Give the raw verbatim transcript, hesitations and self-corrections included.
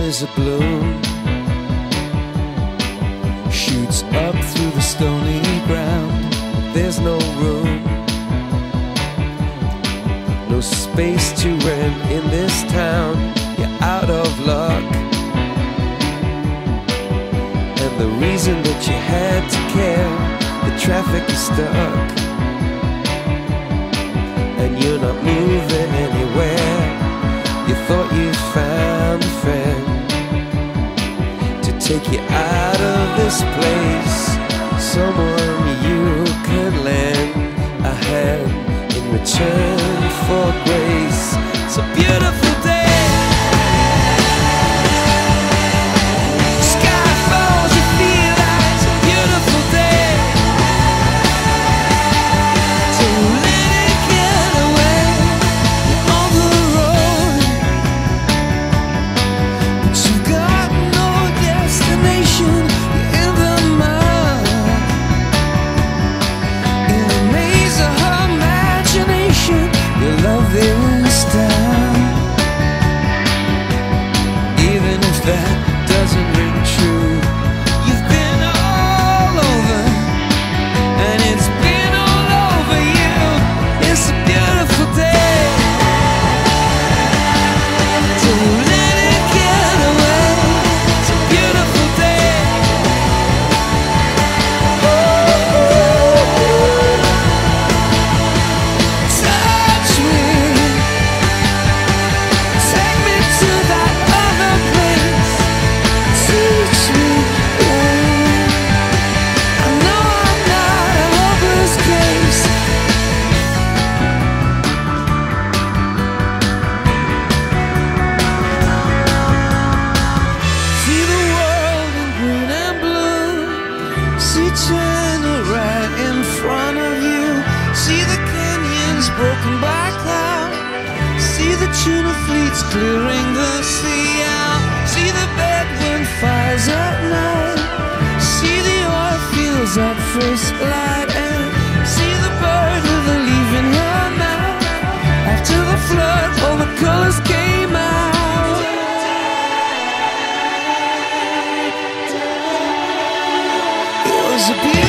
as a bloom shoots up through the stony ground. There's no room, no space to rent in this town. You're out of luck, and the reason that you had to care, the traffic is stuck, and you're not moving anywhere. You thought you found a friend to take you out of this place, someone you could lend a hand in return for grace. It's a beautiful day. Sky falls, you feel like it's a beautiful day. So let it get away. You're on the road, but you've got no destination. You're in the mud, in a maze of imagination. Your love is down, even if that doesn't ring true. You've been all over, and it's been all over you. It's a beautiful day. So let it get away. It's a beautiful day. Touch me, take me to that other place. Teach me, yeah. I know I'm not a hopeless case. See the world in green and blue. See China right in front of you. See the canyons broken by cloud. See the tuna fleets clearing the sea out. See the bedroom fires at night. See the oil fields at first light. And see the bird with a leaf in her mouth. After the flood, all the colors came out. It was a beautiful